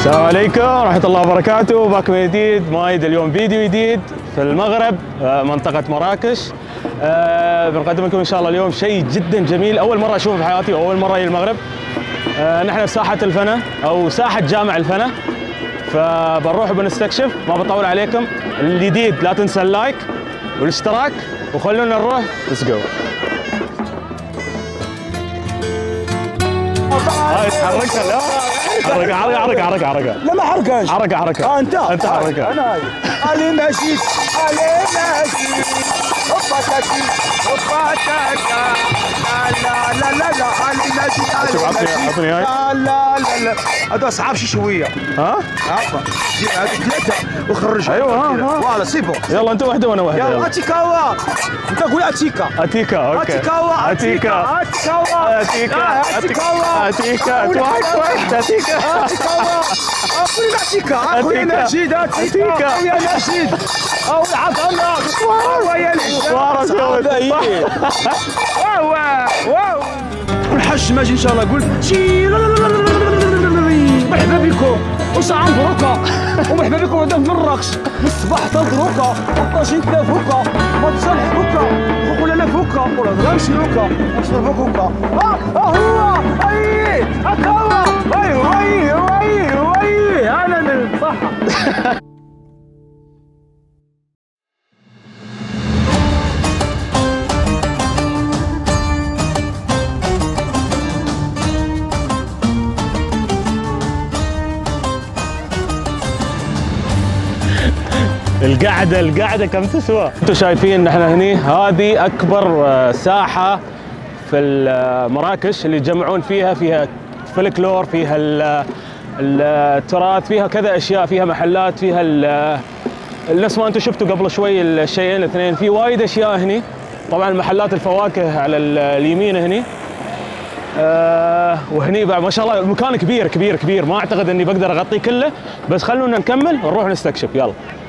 السلام عليكم ورحمة الله وبركاته، باكم جديد مايد. اليوم فيديو جديد في المغرب، منطقة مراكش. بنقدم لكم إن شاء الله اليوم شيء جدا جميل، أول مرة أشوفه في حياتي وأول مرة أجي المغرب. نحن في ساحة الفنا أو ساحة جامع الفنا، فبنروح وبنستكشف. ما بطول عليكم، الجديد لا تنسى اللايك والاشتراك وخلونا نروح. ليتس جو. هاي تحركها. لا حركة لا ما حركاش. حركة انت حركة. انا علي ماشي هوبا تاكي هوبا تاكا. لا علي ماشي عطني هاي. لا هذا اصحاب شويه. ها عفوا جيب هذه ثلاثه وخرجها. ايوه فوالا سي بون. يلا انت واحده وانا واحده. يلا اتيكاوا. انت قول اتيكا. اوكي. اتيكاوا اتيكا اخويا نشيد اخويا نشيد او العظمه ويا واو والحج ماجي ان شاء الله. قول شي مرحبا بكم وساعة مبروكة ومرحبا بكم هذا من الرقص من الصباح حتى الدروكة وطاجين تلافوكا وتصالح فوكا وقول انا فوكا ولا غنمشي لوكا ونشرب فوكا. هو اي هكا هو وي انا من الصحة. القعدة كم تسوى؟ انتم شايفين ان احنا هني، هذه اكبر ساحة في مراكش اللي يجمعون فيها فلكلور، فيها التراث، فيها كذا اشياء، فيها محلات، فيها نفس ما انتم شفتوا قبل شوي الشيئين الاثنين، في وايد اشياء هني. طبعا محلات الفواكه على اليمين هني. وهني بعد ما شاء الله المكان كبير، ما اعتقد اني بقدر اغطيه كله، بس خلونا نكمل ونروح نستكشف. يلا.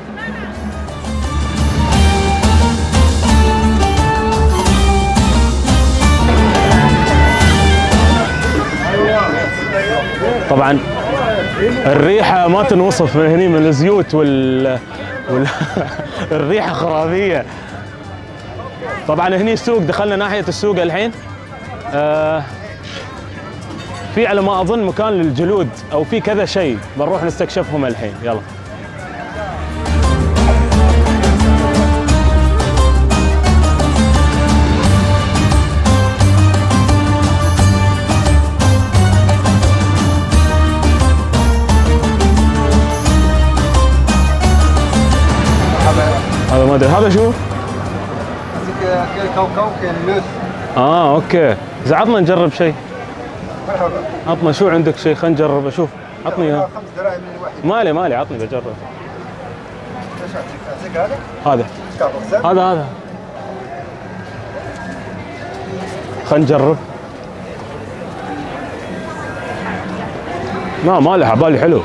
طبعا الريحة ما تنوصف من هني، من الزيوت الريحة خرافية. طبعا هني السوق، دخلنا ناحية السوق الحين. في على ما اظن مكان للجلود او في كذا شيء، بنروح نستكشفهم الحين. يلا. هذا ما ادري، هذا شو؟ كاين كاوكاو كاين لوز. اوكي، اذا عطنا نجرب شيء. مرحبا. عطنا شو عندك شيء، خلينا نجرب. اشوف، عطني اياه. 5 دراهم من الواحد. مالي عطني بجرب. ايش اعطيك هذا؟ هذا خلينا نجرب. مالح، عبالي حلو.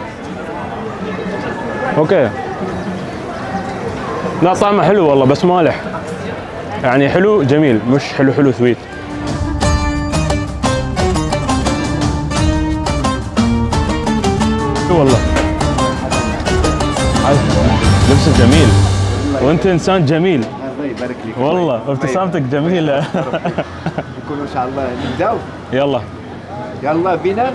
اوكي. لا طعمه حلو والله، بس مالح يعني، حلو جميل، مش حلو سويت. والله لبسك جميل وانت انسان جميل. الله يبارك لك والله ابتسامتك جميله. نكونوا ان شاء الله نبداو. يلا بينا.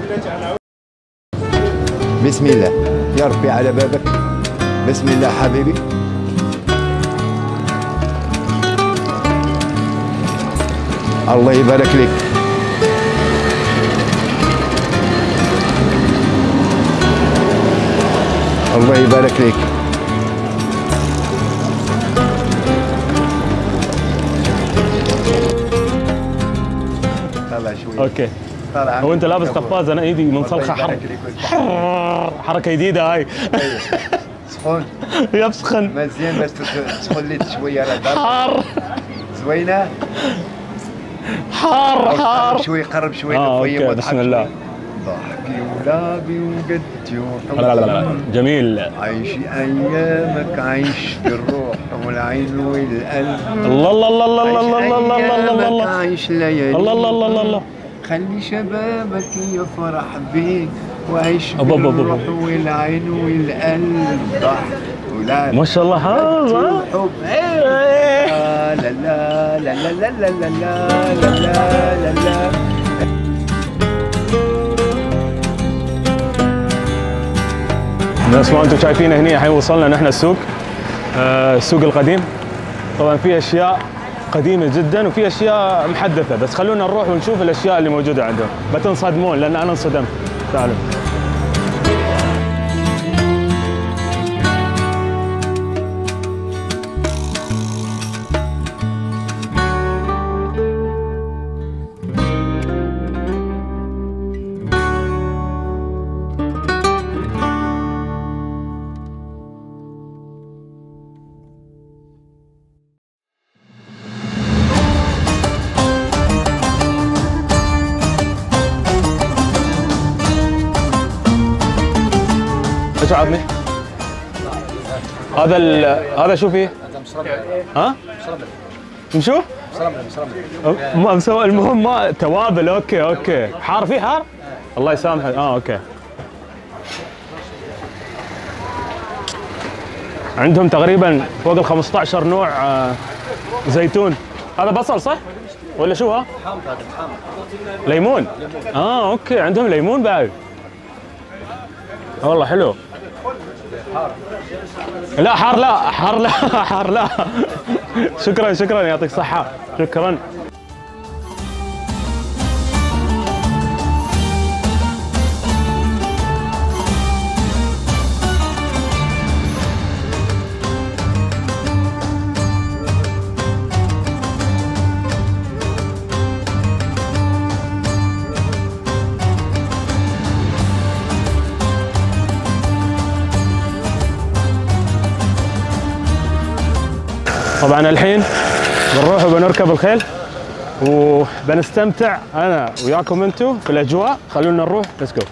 بسم الله يا ربي على بابك. بسم الله حبيبي. الله يبارك لك. الله يبارك لك. طلع شوي. اوكي. هو انت لابس قفاز، انا ايدي منسلخه حركه جديده هاي. سخون. يسخن مزيان باش تسخن لي شويه على الدار. حار زوينه. حار قرب شوي. اوكي. بسم الله. ضحكي ولعبي وجدتي وحبي. لا جميل. عيشي ايامك، عيش بالروح والعين والقلب. الله عيش ليالي. الله. خلي شبابك يفرح بيك وعيش بالروح والعين والقلب ولا ما شاء الله حافظ حب لا لا لا لا لا لا لا لا لا لا. نفس ما انتم شايفين هنا الحين وصلنا نحن السوق، السوق القديم. طبعا في اشياء قديمه جدا وفي اشياء محدثه، بس خلونا نروح ونشوف الاشياء اللي موجوده عندهم، بتنصدمون لان انا انصدمت. تعالوا. ايش عظمي؟ هذا شو فيه؟ ها؟ شو؟ المهم ما توابل. اوكي حار، فيه حار؟ الله يسامحك. اوكي. عندهم تقريبا فوق ال 15 نوع زيتون. هذا بصل صح؟ ولا شو ها؟ ليمون. اوكي عندهم ليمون بعد. والله حلو. لا حار، لا حار، لا حار، لا. شكرا يعطيك صحة. شكرا. طبعا الحين بنروح وبنركب الخيل وبنستمتع انا وياكم انتم في الاجواء. خلونا نروح. ليتس جو.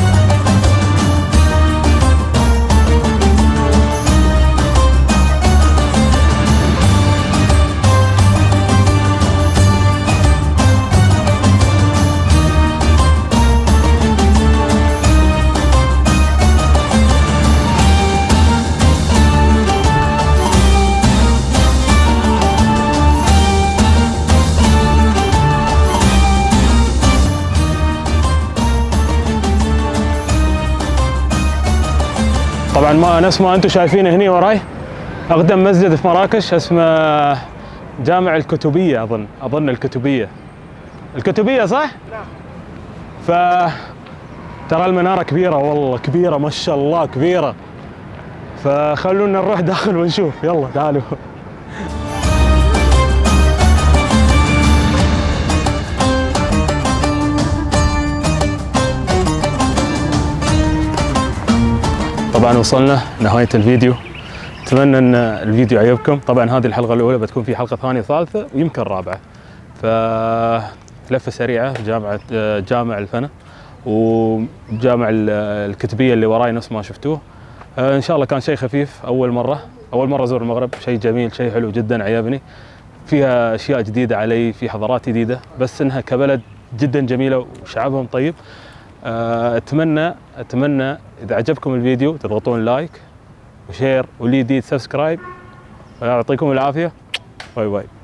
طبعا ما نفس ما انتم شايفين هني وراي اقدم مسجد في مراكش اسمه جامع الكتبيه. اظن الكتبيه صح؟ ف ترى المناره كبيره، والله كبيره ما شاء الله كبيره. فخلونا نروح داخل ونشوف. يلا تعالوا. طبعا وصلنا نهاية الفيديو. اتمنى ان الفيديو عجبكم. طبعا هذه الحلقة الأولى، بتكون في حلقة ثانية ثالثة ويمكن رابعة. فلفة سريعة في جامع الفنا وجامع الكتبية اللي وراي نفس ما شفتوه. ان شاء الله كان شيء خفيف. أول مرة أزور المغرب. شيء جميل، شيء حلو جدا عجبني. فيها أشياء جديدة علي، في حضارات جديدة، بس انها كبلد جدا جميلة وشعبهم طيب. اتمنى اذا عجبكم الفيديو تضغطون لايك وشير واللي جديد سبسكرايب. ويعطيكم العافيه. باي باي.